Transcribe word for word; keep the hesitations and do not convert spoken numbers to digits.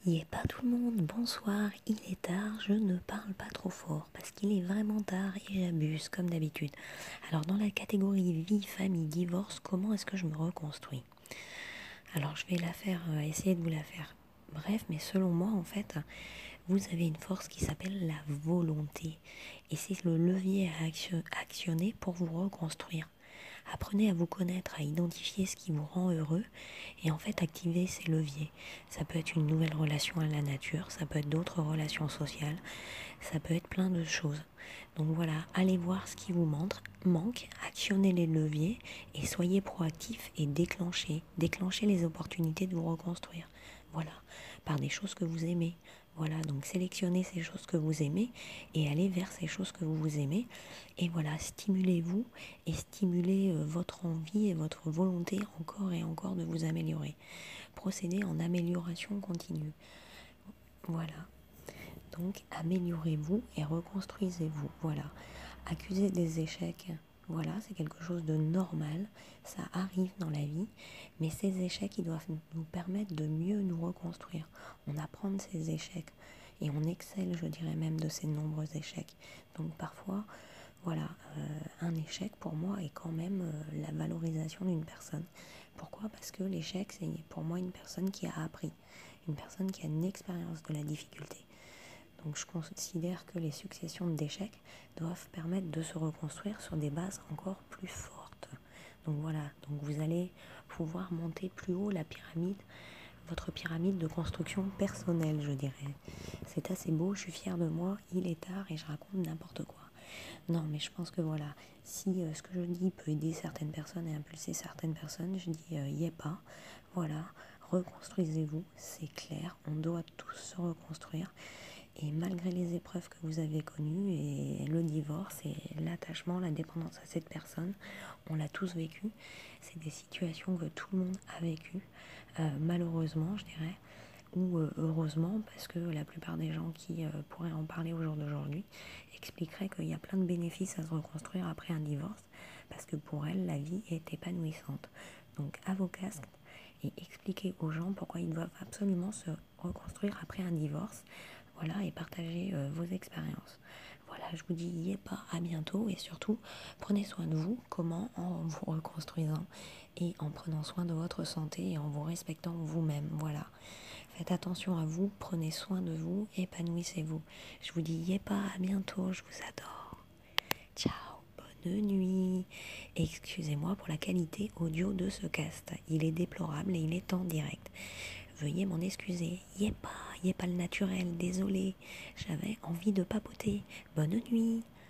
Il est pas tout le monde, bonsoir, il est tard, je ne parle pas trop fort parce qu'il est vraiment tard et j'abuse comme d'habitude. Alors dans la catégorie vie, famille, divorce, comment est-ce que je me reconstruis? Alors je vais la faire, euh, essayer de vous la faire bref, mais selon moi en fait, vous avez une force qui s'appelle la volonté et c'est le levier à action- actionner pour vous reconstruire. Apprenez à vous connaître, à identifier ce qui vous rend heureux et en fait activer ces leviers. Ça peut être une nouvelle relation à la nature, ça peut être d'autres relations sociales, ça peut être plein de choses. Donc voilà, allez voir ce qui vous manque, manque, actionnez les leviers et soyez proactif et déclenchez, déclenchez les opportunités de vous reconstruire. Voilà, par des choses que vous aimez. Voilà, donc sélectionnez ces choses que vous aimez et allez vers ces choses que vous aimez. Et voilà, stimulez-vous et stimulez euh, votre envie et votre volonté encore et encore de vous améliorer. Procédez en amélioration continue. Voilà. Donc améliorez-vous et reconstruisez-vous. Voilà. Accuser des échecs, voilà, c'est quelque chose de normal. Ça arrive dans la vie. Mais ces échecs, ils doivent nous permettre de mieux nous reconstruire. On apprend de ces échecs. Et on excelle, je dirais même, de ces nombreux échecs. Donc parfois, voilà, euh, un échec pour moi est quand même euh, la valorisation d'une personne. Pourquoi? Parce que l'échec, c'est pour moi une personne qui a appris. Une personne qui a une expérience de la difficulté. Donc je considère que les successions d'échecs doivent permettre de se reconstruire sur des bases encore plus fortes. Donc voilà, donc vous allez pouvoir monter plus haut la pyramide, votre pyramide de construction personnelle, je dirais. C'est assez beau, je suis fière de moi, il est tard et je raconte n'importe quoi. Non, mais je pense que voilà, si euh, ce que je dis peut aider certaines personnes et impulser certaines personnes, je dis euh, y est pas. Voilà, reconstruisez-vous, c'est clair, on doit tous se reconstruire. Et malgré les épreuves que vous avez connues, et le divorce et l'attachement, la dépendance à cette personne, on l'a tous vécu. C'est des situations que tout le monde a vécues, euh, malheureusement, je dirais, ou euh, heureusement, parce que la plupart des gens qui euh, pourraient en parler au jour d'aujourd'hui expliqueraient qu'il y a plein de bénéfices à se reconstruire après un divorce, parce que pour elles, la vie est épanouissante. Donc à vos casques et expliquez aux gens pourquoi ils doivent absolument se reconstruire après un divorce. Voilà, et partager euh, vos expériences. Voilà, je vous dis, y est pas, à bientôt et surtout, prenez soin de vous. Comment? En vous reconstruisant et en prenant soin de votre santé et en vous respectant vous-même. Voilà. Faites attention à vous, prenez soin de vous, épanouissez-vous. Je vous dis, y est pas, à bientôt, je vous adore. Ciao, bonne nuit. Excusez-moi pour la qualité audio de ce cast. Il est déplorable et il est en direct. Veuillez m'en excuser. Y est pas, y est pas le naturel, désolé. J'avais envie de papoter. Bonne nuit.